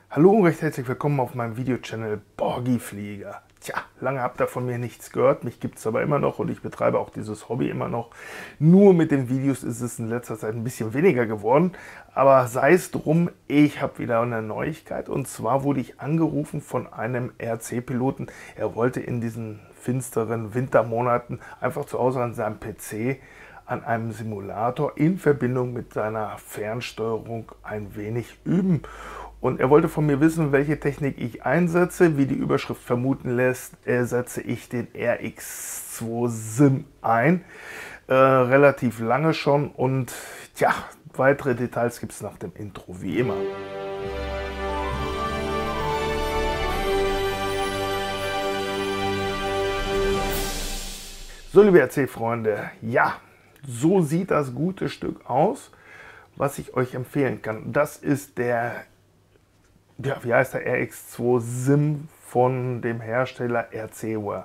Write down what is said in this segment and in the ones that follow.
Hallo und recht herzlich willkommen auf meinem Videochannel Borgi-Flieger. Tja, lange habt ihr von mir nichts gehört, mich gibt es aber immer noch und ich betreibe auch dieses Hobby immer noch. Nur mit den Videos ist es in letzter Zeit ein bisschen weniger geworden, aber sei es drum, ich habe wieder eine Neuigkeit und zwar wurde ich angerufen von einem RC-Piloten. Er wollte in diesen finsteren Wintermonaten einfach zu Hause an seinem PC an einem Simulator in Verbindung mit seiner Fernsteuerung ein wenig üben. Und er wollte von mir wissen, welche Technik ich einsetze. Wie die Überschrift vermuten lässt, setze ich den RX2 Sim ein. Relativ lange schon und tja, weitere Details gibt es nach dem Intro, wie immer. So, liebe RC-Freunde, ja, so sieht das gute Stück aus, was ich euch empfehlen kann. Das ist der, ja, wie heißt der, RX2 Sim von dem Hersteller RCware.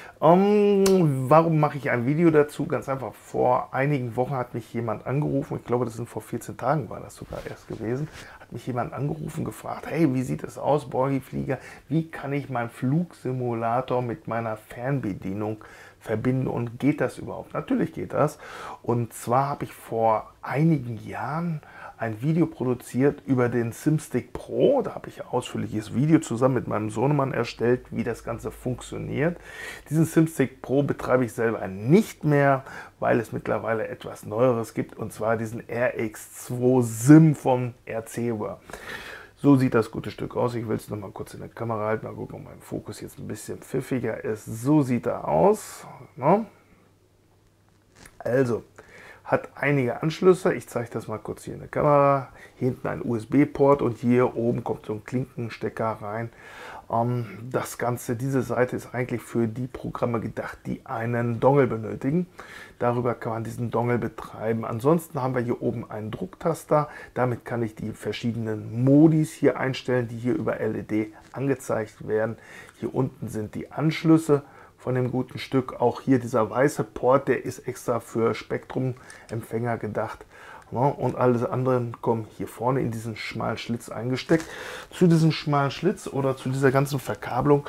Warum mache ich ein Video dazu? Ganz einfach, vor einigen Wochen hat mich jemand angerufen, ich glaube, das sind vor 14 Tagen war das sogar erst gewesen, hat mich jemand angerufen, gefragt, hey, wie sieht es aus, Borgi-Flieger, wie kann ich meinen Flugsimulator mit meiner Fernbedienung verbinden und geht das überhaupt? Natürlich geht das. Und zwar habe ich vor einigen Jahren ein Video produziert über den SimStick Pro. Da habe ich ein ausführliches Video zusammen mit meinem Sohnemann erstellt, wie das Ganze funktioniert. Diesen SimStick Pro betreibe ich selber nicht mehr, weil es mittlerweile etwas Neueres gibt, und zwar diesen RX2 Sim von RCware. So sieht das gute Stück aus. Ich will es noch mal kurz in der Kamera halten. Mal gucken, ob mein Fokus jetzt ein bisschen pfiffiger ist. So sieht er aus. Ne? Also, hat einige Anschlüsse. Ich zeige das mal kurz hier in der Kamera. Hier hinten ein USB-Port und hier oben kommt so ein Klinkenstecker rein. Das Ganze, diese Seite ist eigentlich für die Programme gedacht, die einen Dongle benötigen. Darüber kann man diesen Dongle betreiben. Ansonsten haben wir hier oben einen Drucktaster. Damit kann ich die verschiedenen Modis hier einstellen, die hier über LED angezeigt werden. Hier unten sind die Anschlüsse von dem guten Stück. Auch hier dieser weiße Port, der ist extra für Spektrum-Empfänger gedacht. Und alle anderen kommen hier vorne in diesen schmalen Schlitz eingesteckt. Zu diesem schmalen Schlitz oder zu dieser ganzen Verkabelung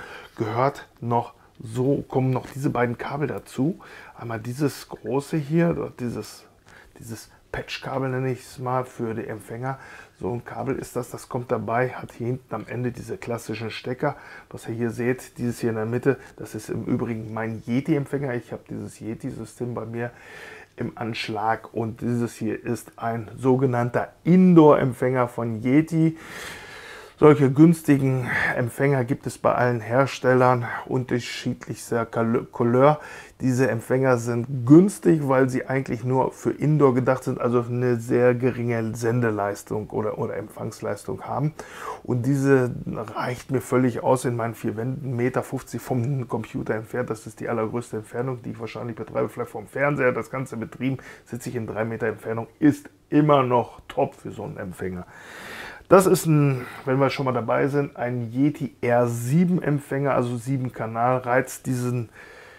kommen noch diese beiden Kabel dazu. Einmal dieses große hier, dieses Patch-Kabel nenne ich es mal für die Empfänger. So ein Kabel ist das, das kommt dabei, hat hier hinten am Ende diese klassischen Stecker. Was ihr hier seht, dieses hier in der Mitte, das ist im Übrigen mein Yeti-Empfänger. Ich habe dieses Yeti-System bei mir im Anschlag und dieses hier ist ein sogenannter Indoor-Empfänger von Yeti. Solche günstigen Empfänger gibt es bei allen Herstellern unterschiedlichster Couleur. Diese Empfänger sind günstig, weil sie eigentlich nur für Indoor gedacht sind, also eine sehr geringe Sendeleistung oder Empfangsleistung haben. Und diese reicht mir völlig aus in meinen 4 Wänden, 1,50 Meter vom Computer entfernt. Das ist die allergrößte Entfernung, die ich wahrscheinlich betreibe, vielleicht vom Fernseher. Das Ganze betrieben, sitze ich in 3 Meter Entfernung, ist immer noch top für so einen Empfänger. Das ist ein, wenn wir schon mal dabei sind, ein Yeti R7 Empfänger, also 7 Kanal, reizt diesen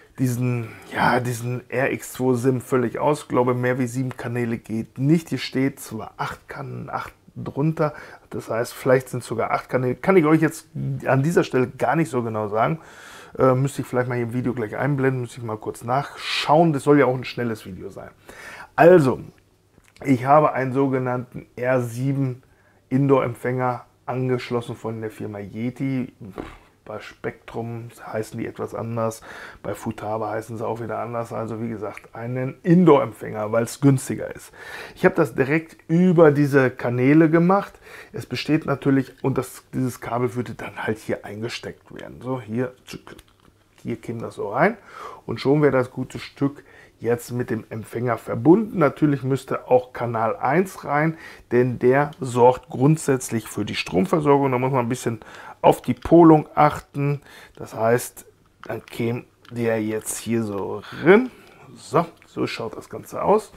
RX2 Sim völlig aus. Ich glaube, mehr wie 7 Kanäle geht nicht. Hier steht zwar 8 Kanäle, 8 drunter, das heißt, vielleicht sind es sogar 8 Kanäle. Kann ich euch jetzt an dieser Stelle gar nicht so genau sagen. Müsste ich vielleicht mal hier im Video gleich einblenden, müsste ich mal kurz nachschauen. Das soll ja auch ein schnelles Video sein. Also, ich habe einen sogenannten R7 Indoor-Empfänger angeschlossen von der Firma Yeti. Bei Spektrum heißen die etwas anders, bei Futaba heißen sie auch wieder anders. Also wie gesagt, einen Indoor-Empfänger, weil es günstiger ist. Ich habe das direkt über diese Kanäle gemacht. Es besteht natürlich, und dieses Kabel würde dann halt hier eingesteckt werden. So, hier käme das so rein und schon wäre das gute Stück jetzt mit dem Empfänger verbunden. Natürlich müsste auch Kanal 1 rein, denn der sorgt grundsätzlich für die Stromversorgung. Da muss man ein bisschen auf die Polung achten. Das heißt, dann käme der jetzt hier so rein. So schaut das Ganze aus.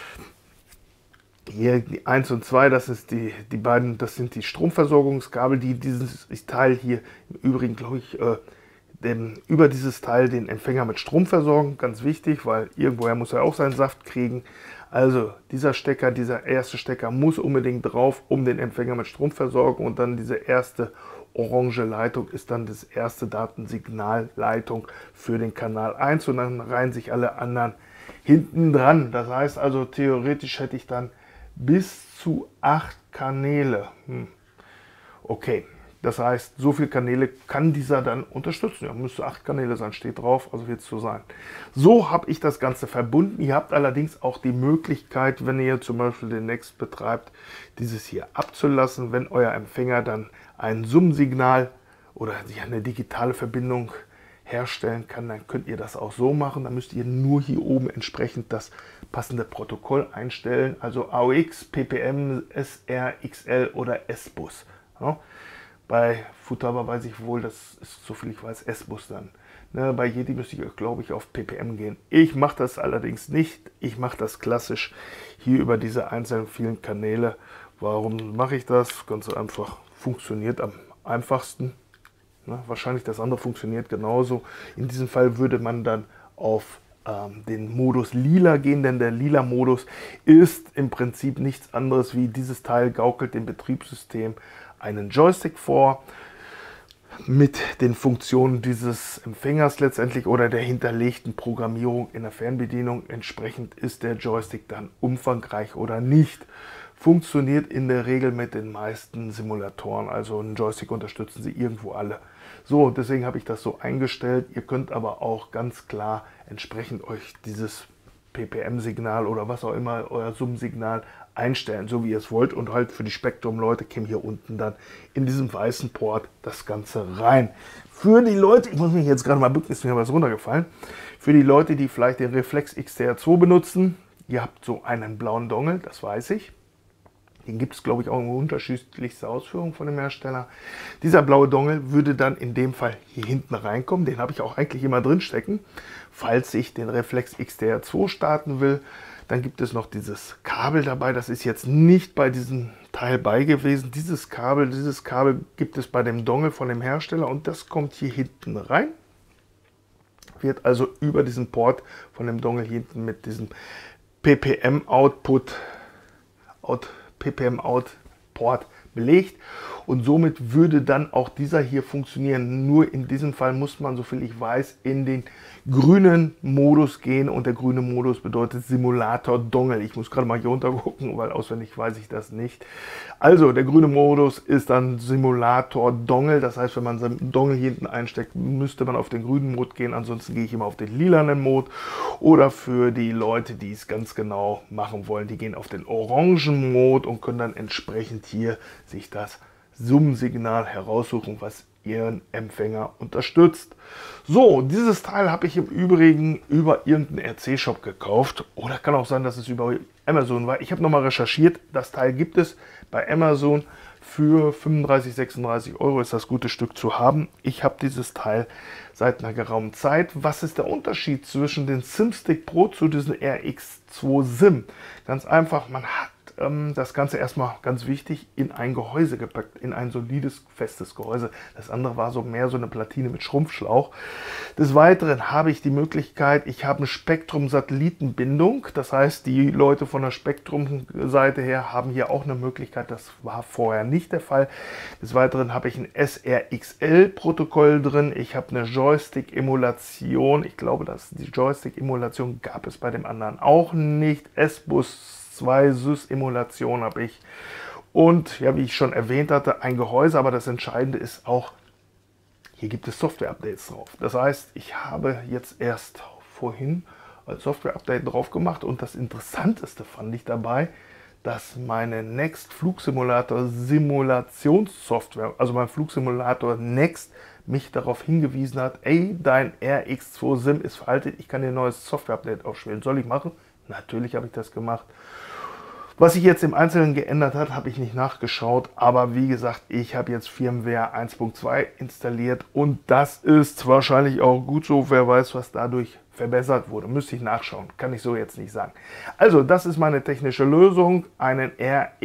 Hier die 1 und 2, das ist die beiden, das sind die Stromversorgungskabel, die dieses Teil hier im Übrigen, glaube ich, über dieses Teil den Empfänger mit Strom versorgen. Ganz wichtig, weil irgendwoher muss er auch seinen Saft kriegen. Also dieser Stecker, dieser erste Stecker muss unbedingt drauf, um den Empfänger mit Strom versorgen, und dann diese erste orange Leitung ist dann das erste Datensignalleitung für den Kanal 1 und dann reihen sich alle anderen hinten dran. Das heißt also, theoretisch hätte ich dann bis zu 8 Kanäle. Okay, das heißt, so viele Kanäle kann dieser dann unterstützen. Ja, müsste 8 Kanäle sein, steht drauf, also wird es so sein. So habe ich das Ganze verbunden. Ihr habt allerdings auch die Möglichkeit, wenn ihr zum Beispiel den Next betreibt, dieses hier abzulassen. Wenn euer Empfänger dann ein Summsignal oder eine digitale Verbindung herstellen kann, dann könnt ihr das auch so machen. Dann müsst ihr nur hier oben entsprechend das passende Protokoll einstellen, also AUX, PPM, SRXL oder S-Bus. Ja. Bei Futaba weiß ich wohl, das ist, soviel ich weiß, S-Bus dann. Ne, bei Yeti müsste ich, glaube ich, auf PPM gehen. Ich mache das allerdings nicht. Ich mache das klassisch hier über diese einzelnen vielen Kanäle. Warum mache ich das? Ganz einfach, funktioniert am einfachsten. Ne, wahrscheinlich das andere funktioniert genauso. In diesem Fall würde man dann auf den Modus Lila gehen, denn der lila Modus ist im Prinzip nichts anderes wie dieses Teil gaukelt dem Betriebssystem einen Joystick vor mit den Funktionen dieses Empfängers letztendlich oder der hinterlegten Programmierung in der Fernbedienung. Entsprechend ist der Joystick dann umfangreich oder nicht. Funktioniert in der Regel mit den meisten Simulatoren, also einen Joystick unterstützen sie irgendwo alle. So, deswegen habe ich das so eingestellt. Ihr könnt aber auch ganz klar entsprechend euch dieses PPM-Signal oder was auch immer, euer Summsignal einstellen, so wie ihr es wollt. Und halt für die Spektrum-Leute käme hier unten dann in diesem weißen Port das Ganze rein. Für die Leute, ich muss mich jetzt gerade mal bücken, ist mir was runtergefallen. Für die Leute, die vielleicht den Reflex XTR2 benutzen, ihr habt so einen blauen Dongle, das weiß ich. Den gibt es, glaube ich, auch in unterschiedlichster Ausführung von dem Hersteller. Dieser blaue Dongle würde dann in dem Fall hier hinten reinkommen. Den habe ich auch eigentlich immer drin stecken. Falls ich den Reflex XTR2 starten will, dann gibt es noch dieses Kabel dabei. Das ist jetzt nicht bei diesem Teil bei gewesen. Dieses Kabel gibt es bei dem Dongle von dem Hersteller und das kommt hier hinten rein. Wird also über diesen Port von dem Dongle hinten mit diesem PPM-Output PPM-Out-Port belegt und somit würde dann auch dieser hier funktionieren. Nur in diesem Fall muss man, soviel ich weiß, in den grünen Modus gehen und der grüne Modus bedeutet Simulator Dongle. Ich muss gerade mal hier runter gucken, weil auswendig weiß ich das nicht. Also der grüne Modus ist dann Simulator Dongle, das heißt, wenn man seinen Dongle hier hinten einsteckt, müsste man auf den grünen Mod gehen, ansonsten gehe ich immer auf den lilanen Mod oder für die Leute, die es ganz genau machen wollen, die gehen auf den orangen Mod und können dann entsprechend hier sich das Summsignal heraussuchen, was ihren Empfänger unterstützt. So, dieses Teil habe ich im Übrigen über irgendeinen RC-Shop gekauft oder kann auch sein, dass es über Amazon war. Ich habe nochmal recherchiert, das Teil gibt es bei Amazon für 35, 36 Euro ist das gute Stück zu haben. Ich habe dieses Teil seit einer geraumen Zeit. Was ist der Unterschied zwischen den SimStick Pro zu diesem RX2 Sim? Ganz einfach, man hat das Ganze erstmal ganz wichtig in ein Gehäuse gepackt, in ein solides, festes Gehäuse. Das andere war so mehr so eine Platine mit Schrumpfschlauch. Des Weiteren habe ich die Möglichkeit, ich habe eine Spektrum-Satellitenbindung. Das heißt, die Leute von der Spektrum-Seite her haben hier auch eine Möglichkeit. Das war vorher nicht der Fall. Des Weiteren habe ich ein SRXL-Protokoll drin. Ich habe eine Joystick-Emulation. Ich glaube, dass die Joystick-Emulation gab es bei dem anderen auch nicht. S-Bus 2 SYS-Emulation habe ich und ja, wie ich schon erwähnt hatte, ein Gehäuse, aber das Entscheidende ist auch, hier gibt es Software-Updates drauf. Das heißt, ich habe jetzt erst vorhin als Software-Update drauf gemacht und das Interessanteste fand ich dabei, dass meine Next Flugsimulator Simulationssoftware, also mein Flugsimulator Next, mich darauf hingewiesen hat, ey, dein RX2 Sim ist veraltet, ich kann dir ein neues Software-Update aufspielen. Soll ich machen? Natürlich habe ich das gemacht. Was sich jetzt im Einzelnen geändert hat, habe ich nicht nachgeschaut. Aber wie gesagt, ich habe jetzt Firmware 1.2 installiert und das ist wahrscheinlich auch gut so. Wer weiß, was dadurch verbessert wurde. Müsste ich nachschauen. Kann ich so jetzt nicht sagen. Also, das ist meine technische Lösung. Einen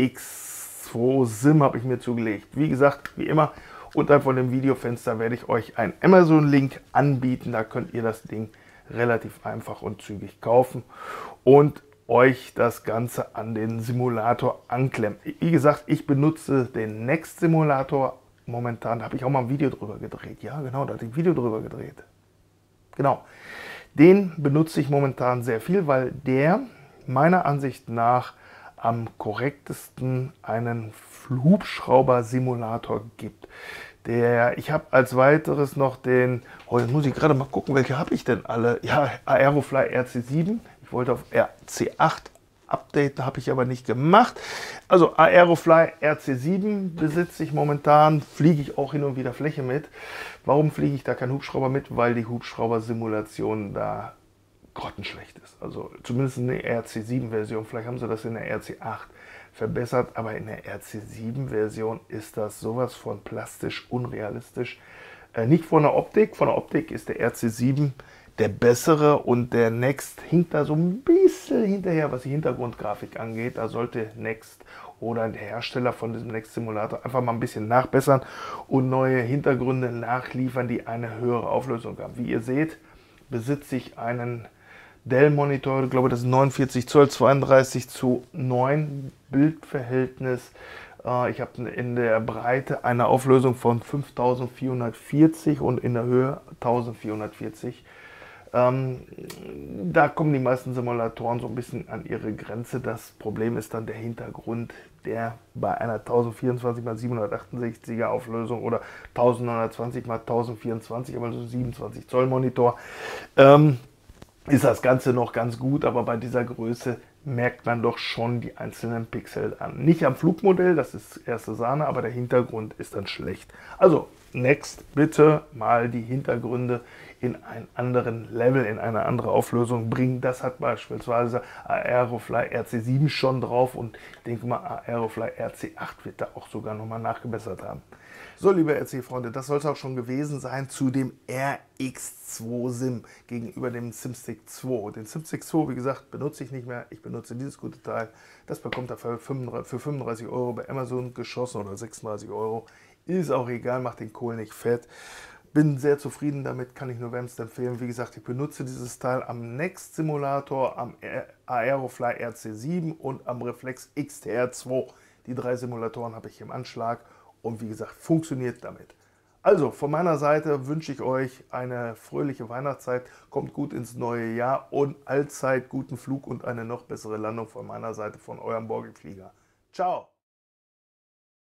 RX2 Sim habe ich mir zugelegt. Wie gesagt, wie immer, unterhalb von dem Videofenster werde ich euch einen Amazon-Link anbieten. Da könnt ihr das Ding relativ einfach und zügig kaufen. Und euch das Ganze an den Simulator anklemmen. Wie gesagt, ich benutze den Next Simulator. Momentan habe ich auch mal ein Video drüber gedreht. Ja, genau, da habe ich ein Video drüber gedreht. Genau. Den benutze ich momentan sehr viel, weil der meiner Ansicht nach am korrektesten einen Hubschrauber-Simulator gibt. Ich habe als weiteres noch den, oh, jetzt muss ich gerade mal gucken, welche habe ich denn alle? Ja, Aerofly RC7. Ich wollte auf RC8 updaten, habe ich aber nicht gemacht. Also Aerofly RC7 besitze ich momentan, fliege ich auch hin und wieder Fläche mit. Warum fliege ich da keinen Hubschrauber mit? Weil die Hubschrauber-Simulation da grottenschlecht ist. Also zumindest in der RC7-Version, vielleicht haben sie das in der RC8 verbessert, aber in der RC7-Version ist das sowas von plastisch unrealistisch. Nicht von der Optik ist der RC7 der bessere und der Next hinkt da so ein bisschen hinterher, was die Hintergrundgrafik angeht. Da sollte Next oder der Hersteller von diesem Next Simulator einfach mal ein bisschen nachbessern und neue Hintergründe nachliefern, die eine höhere Auflösung haben. Wie ihr seht, besitze ich einen Dell-Monitor, ich glaube das ist 49 Zoll, 32:9 Bildverhältnis. Ich habe in der Breite eine Auflösung von 5440 und in der Höhe 1440. Da kommen die meisten Simulatoren so ein bisschen an ihre Grenze. Das Problem ist dann der Hintergrund, der bei einer 1024x768er Auflösung oder 1920x1024, aber so 27 Zoll Monitor, ist das Ganze noch ganz gut, aber bei dieser Größe merkt man doch schon die einzelnen Pixel an. Nicht am Flugmodell, das ist erste Sahne, aber der Hintergrund ist dann schlecht. Also Next, bitte mal die Hintergründe in einen anderen Level, in eine andere Auflösung bringen. Das hat beispielsweise Aerofly RC7 schon drauf und ich denke mal Aerofly RC8 wird da auch sogar nochmal nachgebessert haben. So, liebe RC-Freunde, das soll es auch schon gewesen sein zu dem RX2 Sim gegenüber dem SimStick 2. Den SimStick 2, wie gesagt, benutze ich nicht mehr. Ich benutze dieses gute Teil. Das bekommt er für 35 Euro bei Amazon geschossen oder 36 Euro. Ist auch egal, macht den Kohl nicht fett. Bin sehr zufrieden damit, kann ich nur wärmstens empfehlen. Wie gesagt, ich benutze dieses Teil am Next Simulator, am Aerofly RC7 und am Reflex XTR2. Die 3 Simulatoren habe ich im Anschlag und wie gesagt, funktioniert damit. Also von meiner Seite wünsche ich euch eine fröhliche Weihnachtszeit, kommt gut ins neue Jahr und allzeit guten Flug und eine noch bessere Landung von meiner Seite, von eurem Borgi Flieger. Ciao!